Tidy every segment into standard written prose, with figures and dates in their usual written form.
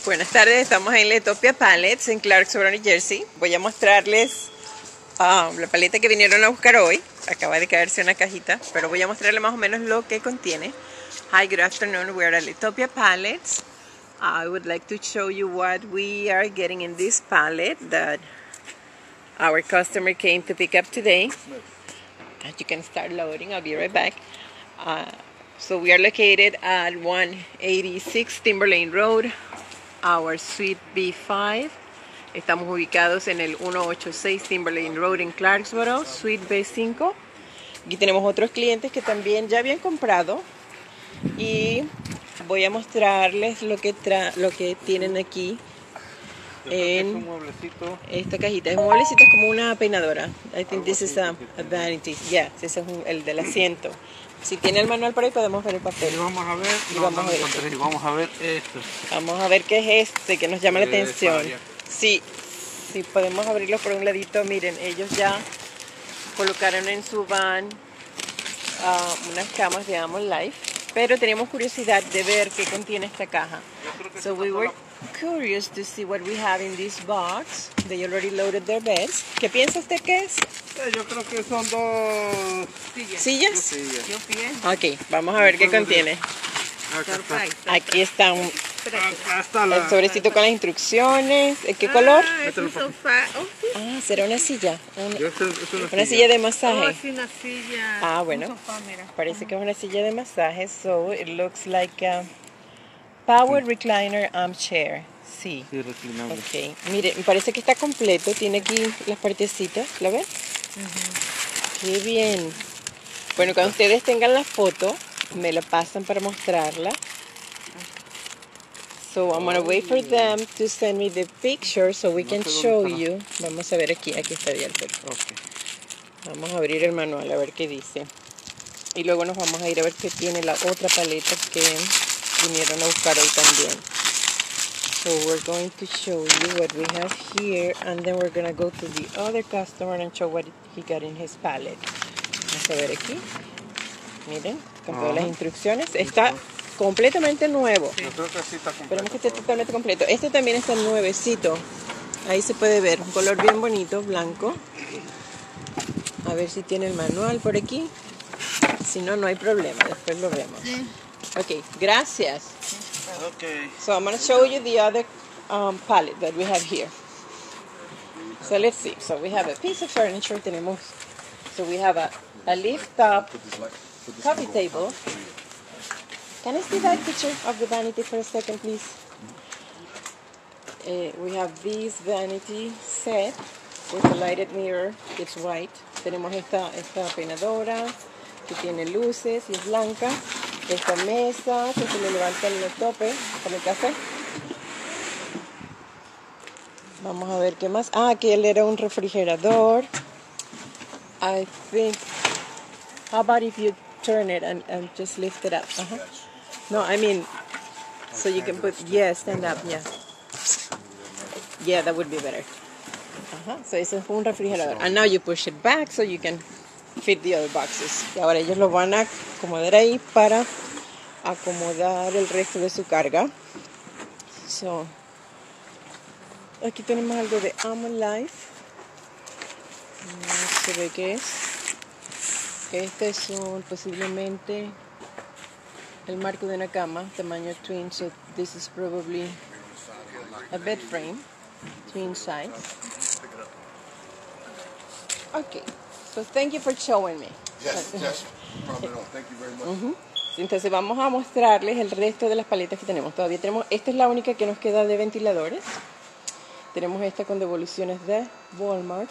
Buenas tardes, estamos en Letopia Pallets en Clarksboro, New Jersey. Voy a mostrarles la paleta que vinieron a buscar hoy. Acaba de caerse una cajita, pero voy a mostrarles más o menos lo que contiene. Hi, good afternoon. We are at Letopia Pallets. I would like to show you what we are getting in this pallet that our customer came to pick up today. And you can start loading. I'll be right back. So we are located at 186 Timberlane Road, our Suite B5. Estamos ubicados en el 186 Timberlane Road en Clarksboro, Suite B5. Aquí tenemos otros clientes que también ya habían comprado. Y voy a mostrarles lo que tienen aquí en esta cajita. Es un mueblecito, es como una peinadora. I think this is a vanity. Yeah, ese es el del asiento. Si tiene el manual por ahí podemos ver el papel. Y vamos a ver, vamos a ver esto. Vamos a ver qué es este que nos llama la atención. Sí, podemos abrirlo por un ladito. Miren, ellos ya colocaron en su van unas camas de Amon Life, pero teníamos curiosidad de ver qué contiene esta caja. So we were curious to see what we have in this box. They already loaded their beds. ¿Qué piensa usted que es? Yo creo que son dos sillas. Yo pienso. Ok, vamos a ver qué contiene. Aquí está el sobrecito con las instrucciones. ¿Qué color? Es un sofá. Será una silla. Una Una silla de masaje. Sí, una silla. Bueno. Un sofá, mira. Parece que es una silla de masaje. So it looks like a power recliner armchair. Sí. Sí, reclinable. Ok. Mire, me parece que está completo. Tiene aquí las partecitas. ¿Lo ven? Qué bien. Bueno, cuando ustedes tengan la foto, me la pasan para mostrarla. So I'm gonna wait for them to send me the picture so we can show you. Vamos a ver aquí está abierto. Okay. Vamos a abrir el manual a ver qué dice. Y luego nos vamos a ir a ver qué tiene la otra paleta que vinieron a buscar hoy también. So we're going to show you what we have here, and then we're going to go to the other customer and show what he got in his pallet. Vamos a ver aquí. Miren, con todas las instrucciones. Está completamente nuevo. Yo creo que sí está completo. Esperemos que esté totalmente completo. Este también está nuevecito. Ahí se puede ver, un color bien bonito, blanco. A ver si tiene el manual por aquí. Si no, no hay problema, después lo vemos. Ok, gracias. Okay. So I'm going to show you the other palette that we have here. So let's see. So we have a piece of furniture. So we have a lift-up coffee table. Can I see that picture of the vanity for a second, please? We have this vanity set with a lighted mirror. It's white. Tenemos esta peinadora que tiene luces y es blanca. Esta mesa que se le levanta el tope con el café. Vamos a ver qué más. Aquí él era un refrigerador. I think. How about if you turn it and just lift it up? No, I mean, so you can put, stand up, yeah, that would be better. So ese es un refrigerador. And now you push it back so you can fit the other boxes. Y ahora ellos lo van a acomodar ahí para acomodar el resto de su carga. So, aquí tenemos algo de Amon Life. No se ve qué es. Este es posiblemente el marco de una cama, tamaño twin. So this is probably a bed frame, twin size. Okay. So thank you for showing me. Yes. Probably not. Thank you very much. Entonces vamos a mostrarles el resto de las paletas que tenemos. Todavía tenemos, esta es la única que nos queda de ventiladores. Tenemos esta con devoluciones de Walmart.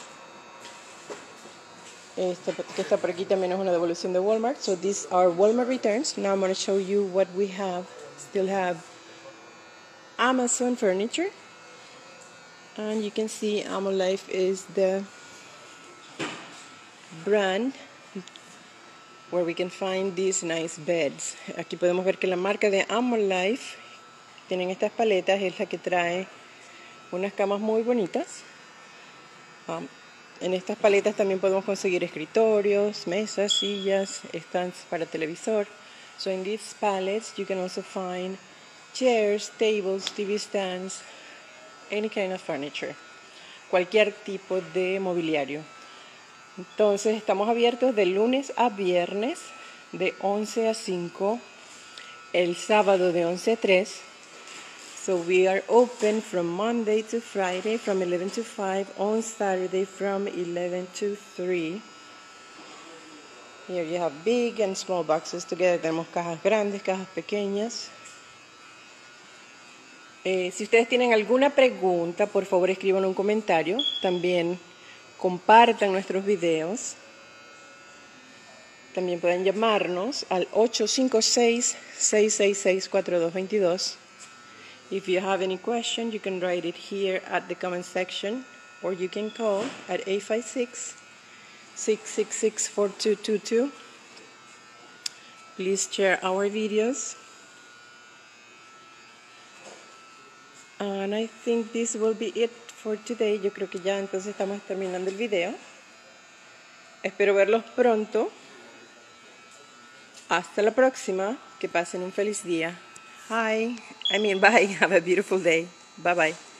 Esta que está por aquí también es una devolución de Walmart. So these are Walmart returns. Now I'm going to show you what we have. Still have Amazon furniture. And you can see Amon Life is the brand where we can find these nice beds. Aquí podemos ver que la marca de Amon Life tienen estas paletas, es la que trae unas camas muy bonitas. En estas paletas también podemos conseguir escritorios, mesas, sillas, stands para televisor. So in these pallets you can also find chairs, tables, TV stands, any kind of furniture, cualquier tipo de mobiliario. Entonces estamos abiertos de lunes a viernes de 11 a 5, el sábado de 11 a 3. So we are open from Monday to Friday from 11 to 5, on Saturday from 11 to 3. Here you have big and small boxes together. Tenemos cajas grandes, cajas pequeñas. Si ustedes tienen alguna pregunta, por favor escriban un comentario. También compartan nuestros videos. También pueden llamarnos al 856-666-4222. If you have any question, you can write it here at the comment section, or you can call at 856-666-4222. Please share our videos. And I think this will be it for today. Yo creo que ya entonces estamos terminando el video. Espero verlos pronto. Hasta la próxima. Que pasen un feliz día. Bye. Have a beautiful day. Bye bye.